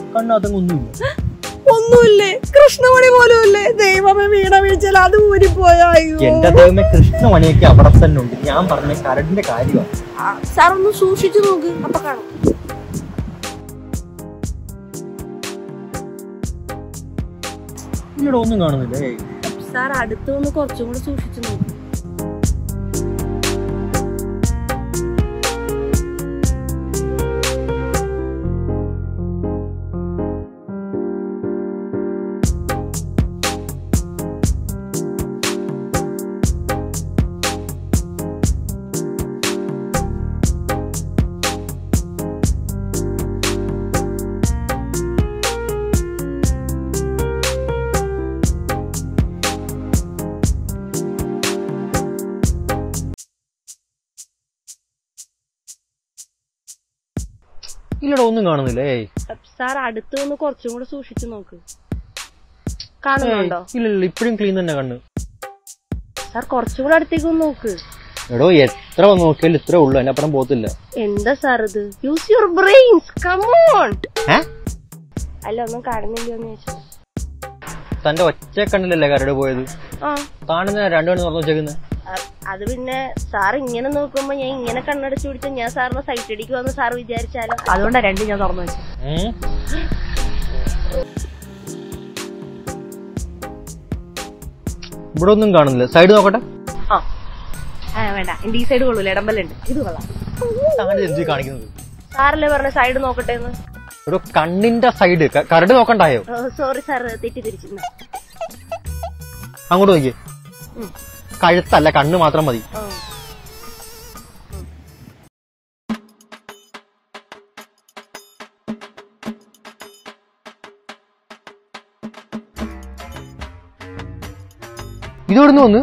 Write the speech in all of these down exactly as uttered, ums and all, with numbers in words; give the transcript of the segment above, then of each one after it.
കണ്ണാത്തങ്ങൊന്നുമില്ല. ഒന്നുമില്ലേ? കൃഷ്ണമണി പോലും ഇല്ലേ? ദൈവമേ, വീണ വീഴ്ചയിൽ അത് ഊരിപ്പോയോ? എന്റെ ദൈവമേ, കൃഷ്ണമണിയൊക്കെ അവിടെ തന്നെ ഉണ്ട്. ഞാൻ പറഞ്ഞ കരടിന്റെ കാര്യമാണ്. സാർ ഒന്ന് സൂക്ഷിച്ചു നോക്ക്, അപ്പൊ കാണും. ഇവിടെ ഒന്നും കാണുന്നില്ലേ? സാർ അടുത്ത് ഒന്ന് കുറച്ചും കൂടെ സൂക്ഷിച്ചു നോക്ക്. ഇവിടെ ഒന്നും കാണുന്നില്ലേ? സാർ അടുത്ത് ഒന്ന് കുറച്ചും കൂടെ സൂക്ഷിച്ചു നോക്ക്. കാണുന്നുണ്ടോ? ഇല്ല, ഇപ്പഴും ക്ലീൻ തന്നെ കണ്ണ്. സാർ കുറച്ചും കൂടെ അടുത്തേക്ക് ഒന്ന് നോക്ക്. എടോ, എത്ര നോക്കിയാലും ഇത്ര ഉള്ളു, അതിനപ്പുറം പോത്തില്ല. എന്താ സാർ ഇത്? Use your brains, come on. അല്ല, ഒന്നും കാണുന്നില്ലെന്ന് ചോദിച്ചു. തന്റെ ഒറ്റ കണ്ണിലല്ലേ കരട് പോയത്? കാണുന്ന രണ്ടു കണ്ണ് തുറന്നു വെച്ചേക്കുന്നത്. അത് പിന്നെ സാർ ഇങ്ങനെ നോക്കുമ്പോ ഞാൻ ഇങ്ങനെ കണ്ണടച്ചു പിടിച്ച ഞാൻ സാറിന് സൈറ്റ് അടിക്ക് വന്ന് സാർ വിചാരിച്ചാലോ, അതുകൊണ്ടാ രണ്ടും ഞാൻ തുറന്നു വെച്ചു. ഇവിടെ ഒന്നും കാണുന്നില്ല. സൈഡ് നോക്കട്ടെ. ആ വേണ്ട, എന്റെ ഈ സൈഡ് കൊള്ളൂല, ഇടമ്പലുണ്ട്. ഇത് കൊള്ളാം. എന്ത് കാണിക്കുന്നത്? സാറല്ലേ പറഞ്ഞ സൈഡ് നോക്കട്ടെ എന്ന്. ഒരു കണ്ണിന്റെ സൈഡ് കരട് നോക്കണ്ടായോ? സോറി സാർ, തെറ്റിദ്ധരിച്ചു. അങ്ങോട്ട് നോക്കിയേ. കഴുത്തല്ല, കണ്ണ് മാത്രം മതി. ഇതെവിടുന്ന് വന്ന്?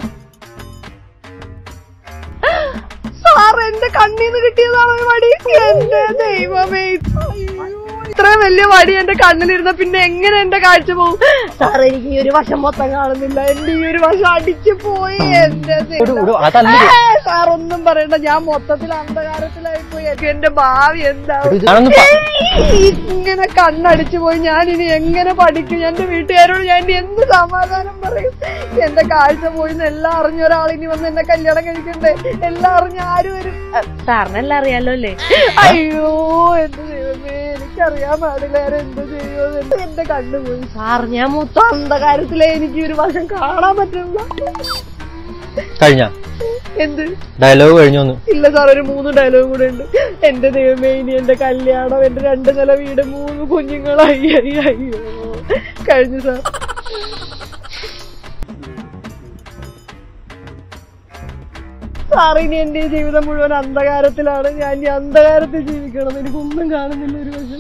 സാർ, എന്റെ കണ്ണീന്ന് കിട്ടിയതാണോ ഈ വടി? എന്റെ ദൈവമേ, ഇത്രയും വലിയ വടി എന്റെ കണ്ണിലിരുന്ന പിന്നെ എങ്ങനെ എന്റെ കാഴ്ച പോകും? സാർ, എനിക്ക് ഈ ഒരു വശം മൊത്തം കാണുന്നില്ല. എന്റെ ഈ ഒരു വശം അടിച്ചു പോയി. എന്റെ സാർ, ഒന്നും പറയണ്ട, ഞാൻ മൊത്തത്തിൽ അന്ധകാരത്തിലായി പോയി. എന്റെ ഭാവി എന്താ? ഇങ്ങനെ കണ്ണടിച്ചു പോയി. ഞാൻ ഇനി എങ്ങനെ പഠിക്കും? എന്റെ വീട്ടുകാരോട് ഞാൻ ഇനി എന്ത് സമാധാനം പറയും? എന്റെ കാഴ്ച പോയിന്ന് എല്ലാം അറിഞ്ഞ ഒരാളിനി വന്ന് എന്നെ കല്യാണം കഴിക്കണ്ടേ? എല്ലാം അറിഞ്ഞ ആര് വരും? സാറിനെല്ലാം അറിയാലോ അല്ലേ? അയ്യോ, എന്റെ ദൈവമേ, എനിക്കറിയാൻ പാടില്ല എന്ത് ചെയ്യുമോ. എന്റെ കണ്ണു പോയി സാർ. ഞാൻ മൊത്തം അന്ധകാരത്തിലെ എനിക്ക് ഒരു വർഷം കാണാൻ പറ്റില്ല. കഴിഞ്ഞ എന്ത് ഡയലോഗ് കഴിഞ്ഞു? ഇല്ല സാർ, ഒരു മൂന്ന് ഡയലോഗ് കൂടെ ഉണ്ട്. എന്റെ ദൈവമേ, ഇനി എന്റെ കല്യാണം, എന്റെ രണ്ട് നില വീട്, മൂന്ന് കുഞ്ഞുങ്ങളായി. അയ്യോ, കഴിഞ്ഞു സാർ. സാർ, ഇനി എന്റെ ജീവിതം മുഴുവൻ അന്ധകാരത്തിലാണ്. ഞാൻ ഈ അന്ധകാരത്തിൽ ജീവിക്കണം. എനിക്കൊന്നും കാണുന്നില്ല ഒരു വശം.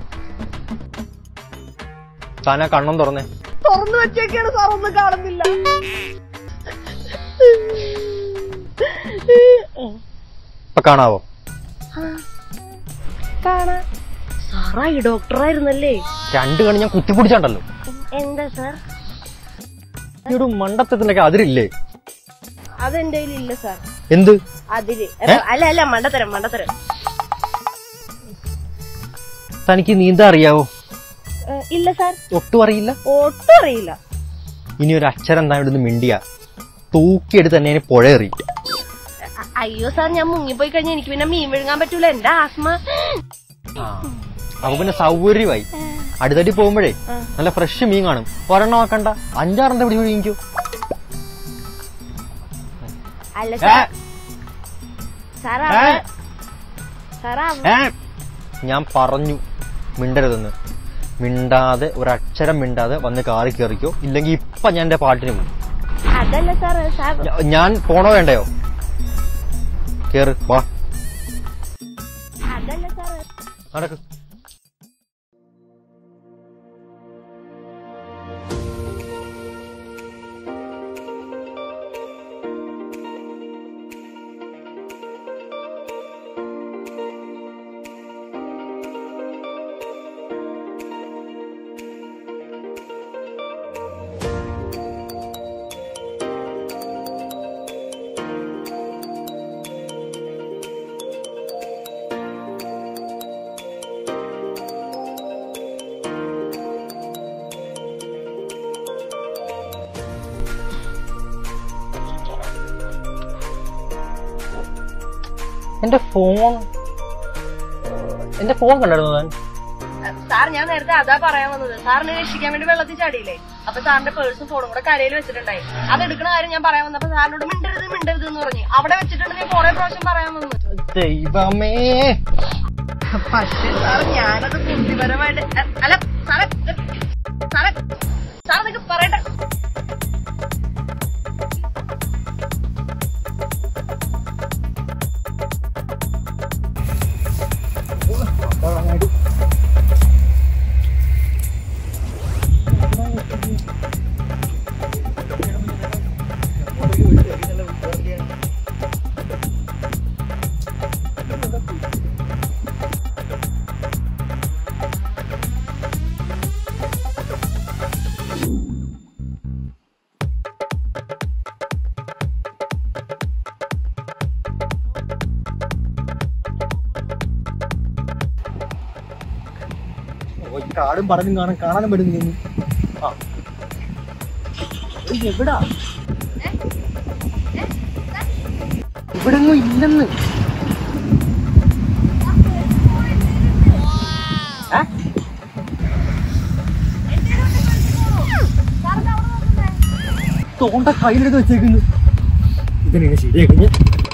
താനാ കണ്ണും തുറന്നേ. തുറന്നു വെച്ചേക്കാണ് സാർ, ഒന്നും കാണുന്നില്ല. കാണാവോ? കാണാ. സാറാ ഈ ഡോക്ടറായിരുന്നല്ലേ? രണ്ടു കണ്ണ് ഞാൻ കുത്തിപ്പിടിച്ചാണ്ടല്ലോ. എന്താ സാർ? ഈ ഒരു മണ്ടത്തത്തിന്റെ അതിരില്ലേ? അതെന്റെ ഇല്ല സാർ. എന്ത് അതില്? അല്ല അല്ല, മണ്ടത്തരം മണ്ടത്തരം. തനിക്ക് നീന്താ അറിയാവോ? ഇല്ല സാർ. ഒട്ടും അറിയില്ല? ഒട്ടും അറിയില്ല. ഇനി ഒരു അക്ഷരം താൻ ഇവിടുന്ന് മിണ്ടിയ തൂക്കിയെടുത്ത് തന്നെ പുഴ എറി. അയ്യോ സാർ, ഞാൻ മുങ്ങിപ്പോയി കഴിഞ്ഞാൽ എനിക്ക് പിന്നെ മീൻ വിഴുങ്ങാൻ പറ്റൂല. എന്റെ ആസ്മ. അപ്പൊ പിന്നെ സൗകര്യമായി. അടുത്തടി പോകുമ്പോഴേ നല്ല ഫ്രഷ് മീൻ കാണും. ഒരെണ്ണം ആക്കണ്ട, അഞ്ചാറെണ്ണം പിടി വിഴുങ്ങിക്കോ. അല്ല സാർ, ഞാൻ പറഞ്ഞു മിണ്ടരുതെന്ന്. മിണ്ടാതെ ഒരക്ഷരം മിണ്ടാതെ വന്ന് കാറി കയറിക്കോ, ഇല്ലെങ്കിൽ ഇപ്പൊ ഞാൻ എന്റെ പാട്ടിന് പോകും. അതല്ല സാർ. ഞാൻ പോണോ വേണ്ടയോ? കേറ്, വാ. അതല്ല സാർ. നടക്ക്. എന്റെ ഫോൺ എന്റെ ഫോൺ കണ്ടായിരുന്നു താൻ? സാർ ഞാൻ നേരത്തെ അതാ പറയാൻ വന്നത്. സാറിനെ രക്ഷിക്കാൻ വേണ്ടി വെള്ളത്തിൽ ചാടിയില്ലേ, അപ്പൊ സാറിന്റെ പേഴ്സും ഫോണും കൂടെ കരയിൽ വെച്ചിട്ടുണ്ടായി. അത് എടുക്കുന്ന കാര്യം ഞാൻ പറയാൻ വന്നപ്പോ സാറിനോട് മിണ്ടരുത് മിണ്ടരുത് എന്ന് പറഞ്ഞു. അവിടെ വെച്ചിട്ടുണ്ട് ഞാൻ കുറെ പ്രാവശ്യം പറയാൻ വന്നു. ദൈവമേ. പക്ഷേ സാർ ഞാനത് ബുദ്ധിപരമായിട്ട് അല്ല സാറെ സാറെ സാർ നിങ്ങൾക്ക് പറയട്ടെ. കാടും പടലും കാണാൻ കാണാനും പറ്റുന്നു. ആ എവിടാ? ഇവിടെ ഒന്നും ഇല്ലെന്ന്. തോണ്ട കയ്യിലെടുത്ത് വെച്ചേക്കുന്നു. ഇതിനെ ശരിയാക്കുന്നു.